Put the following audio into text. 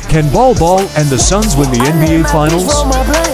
Can Bol Bol and the Suns win the NBA Finals?